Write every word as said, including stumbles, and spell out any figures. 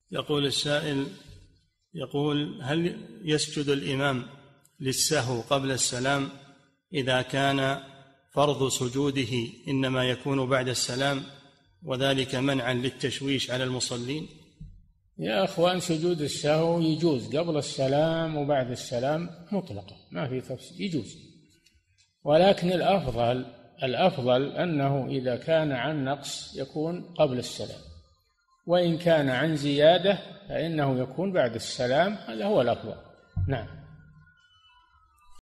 يقول السائل، يقول: هل يسجد الإمام للسهو قبل السلام إذا كان فرض سجوده إنما يكون بعد السلام، وذلك منعا للتشويش على المصلين؟ يا أخوان، سجود السهو يجوز قبل السلام وبعد السلام مطلقا، ما في تفصيل، يجوز. ولكن الأفضل الأفضل أنه إذا كان عن نقص يكون قبل السلام، وإن كان عن زيادة فإنه يكون بعد السلام، هذا هو الأفضل. نعم.